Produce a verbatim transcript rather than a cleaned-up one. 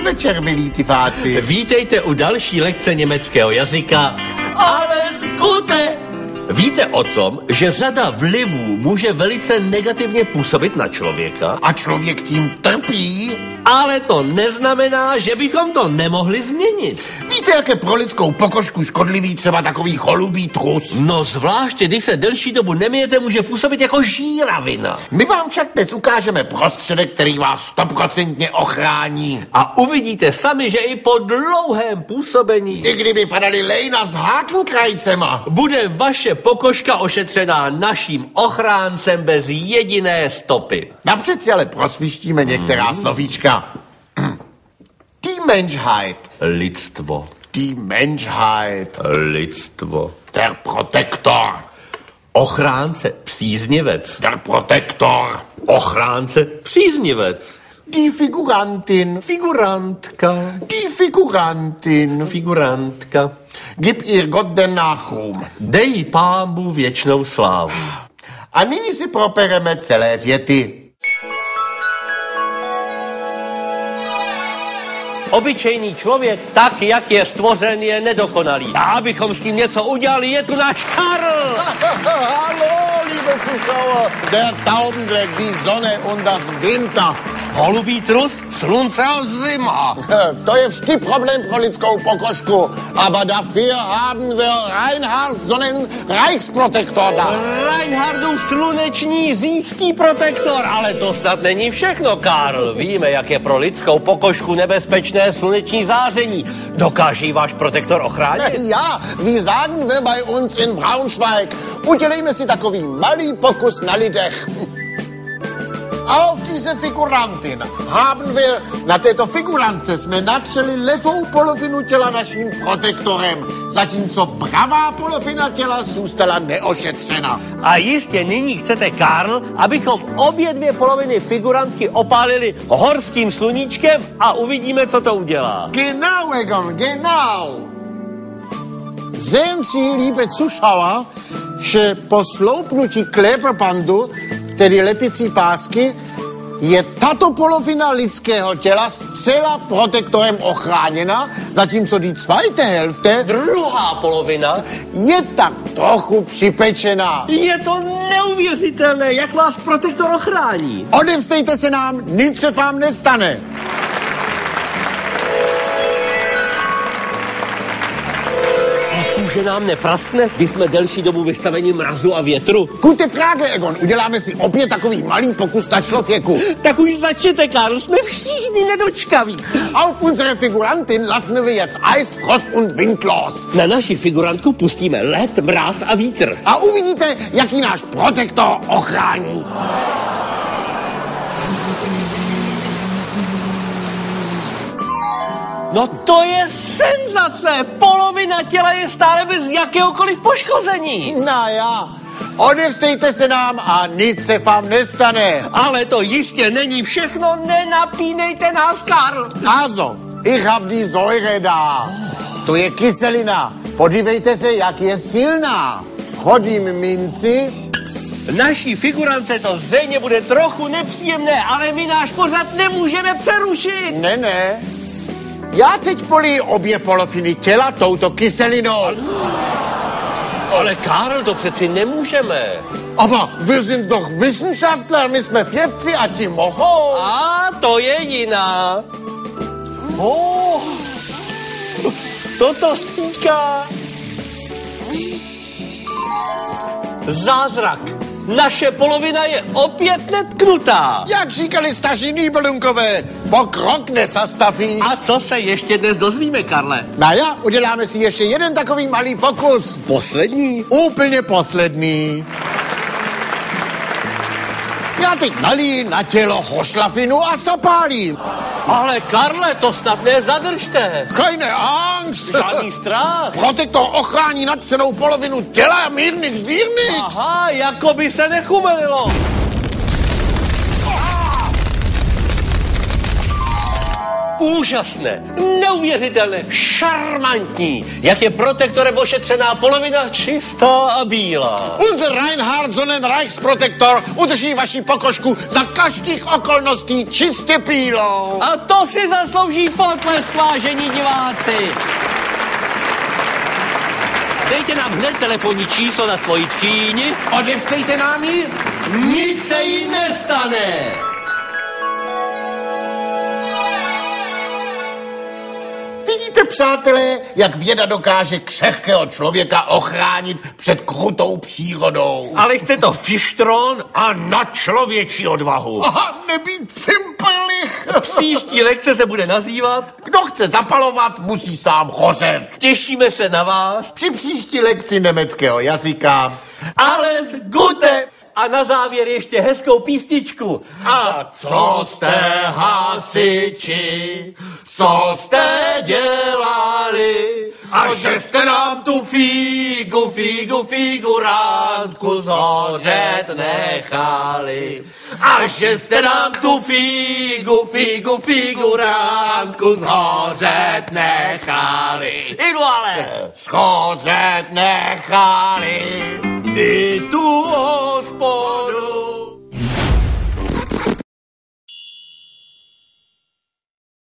Dobrý večer, milí tyfáci. Vítejte u další lekce německého jazyka. Alles Gute! Víte o tom, že řada vlivů může velice negativně působit na člověka? A člověk tím trpí? Ale to neznamená, že bychom to nemohli změnit. Víte, jak je pro lidskou pokožku škodlivý třeba takový cholubý trus? No zvláště, když se delší dobu nemijete, může působit jako žíravina. My vám však dnes ukážeme prostředek, který vás stoprocentně ochrání. A uvidíte sami, že i po dlouhém působení, I kdyby padaly lejna s hákenkrajcema, bude vaše pokožka ošetřená naším ochráncem bez jediné stopy. napřed si ale prosvištíme některá hmm. slovíčka. Die Menschheit. Lidstvo. Die Menschheit. Lidstvo. Der Protektor. Ochránce, příznivec. Der Protektor. Ochránce, příznivec. Die Figurantin. Figurantka. Die Figurantin. Figurantka. Gib ihr Gott den Nachruhm. Dej Pámbu věčnou slávu. A nyní si propereme celé věty. Obyčejný člověk, tak jak je stvořen, je nedokonalý. A abychom s tím něco udělali, je tu náš Karl! Hallo, liebe Zuschauer. Der Taubendreck, die Sonne und das Winter. Holubý trus, slunce a zima. To je vždy problém pro lidskou pokožku. Aber dafür haben wir Reinhard Sonnenreichsprotektor da. Reinhardův sluneční říjský protektor, ale to snad není všechno, Karl. Víme, jak je pro lidskou pokožku nebezpečné sluneční záření. Dokáže váš protektor ochránit? Ja, wie sagen wir bei uns in Braunschweig. Udělejme si takový malý pokus na lidech. Auf diese Figurantin haben wir, na této figurance jsme natřeli levou polovinu těla naším protektorem, zatímco pravá polovina těla zůstala neošetřena. A jistě nyní chcete, Karl, abychom obě dvě poloviny figurantky opálili horským sluníčkem a uvidíme, co to udělá. Genau, Egon, genau. Sehen Sie, liebe Zuschauer, že po sloupnutí Kleberbandu, tedy lepicí pásky, je tato polovina lidského těla zcela protektorem ochráněna, zatímco die zweite Hälfte, Druhá polovina, je tak trochu připečená. je to neuvěřitelné, jak vás protektor ochrání. Odevzdejte se nám, nic se vám nestane. Kůže nám nepraskne, když jsme delší dobu vystaveni mrazu a větru? Gute Frage, Egon. Uděláme si opět takový malý pokus na člověku. Tak už začněte, Karl, jsme všichni nedočkaví. Auf unsere Figurantin lassen wir jetzt Eis, Frost und Wind los. Na naši figurantku pustíme led, mráz a vítr. A uvidíte, jaký náš protektor ochrání. No to je senzace! Polovina těla je stále bez jakéhokoliv poškození. No ja, odevzdejte se nám a nic se vám nestane. Ale to jistě není všechno, nenapínejte nás, Karl. Also, ich hab die Säure da. To je kyselina. Podívejte se, jak je silná. Vhodím minci. Naší figurance to zřejmě bude trochu nepříjemné, ale my náš pořad nemůžeme přerušit. Ne, ne. Já teď poliju obě poloviny těla touto kyselinou. Ale Karl, to přeci nemůžeme. Aber wir sind doch Wissenschaftler, my jsme vědci a ti mohou. A to je jiná. Oh, toto stříká. Zázrak. Naše polovina je opět netknutá. Jak říkali staří Nýbelunkové, pokrok nezastaví. A co se ještě dnes dozvíme, Karle? No ja, uděláme si ještě jeden takový malý pokus. Poslední? Úplně poslední. Já teď naliju na tělo hošlafinu a zapálím. Ale Karle, to snad nezadržte. Keine Angst. Žádný strach. Protektor ochrání nadšenou polovinu těla a mírnix dýrnix. Aha, jako by se nechumelilo. Úžasné, neuvěřitelné, šarmantní, jak je protektorem ošetřená polovina čistá a bílá. Unser Reinhard Sonnenreichsprotektor udrží vaši pokožku za každých okolností čistě pílou. A to si zaslouží potlesk, vážení diváci. Dejte nám hned telefonní číslo na svoji tchýni. Odevzdejte nám ji. Nic se jí nestane. Vidíte, přátelé, jak věda dokáže křehkého člověka ochránit před krutou přírodou. Ale chce to fištron a na člověčí odvahu. Aha, nebýt cimperlich. Příští lekce se bude nazývat Kdo chce zapalovat, musí sám hořet. Těšíme se na vás. Při příští lekci německého jazyka. Alles Gute. A na závěr ještě hezkou písničku. A Co jste hasiči, co jste dělali, a že jste nám tu fígu, fígu, figurantku zhořet nechali. A že jste nám tu fígu, fígu, figurantku zhořet nechali. Jdu ale. Schořet nechali. I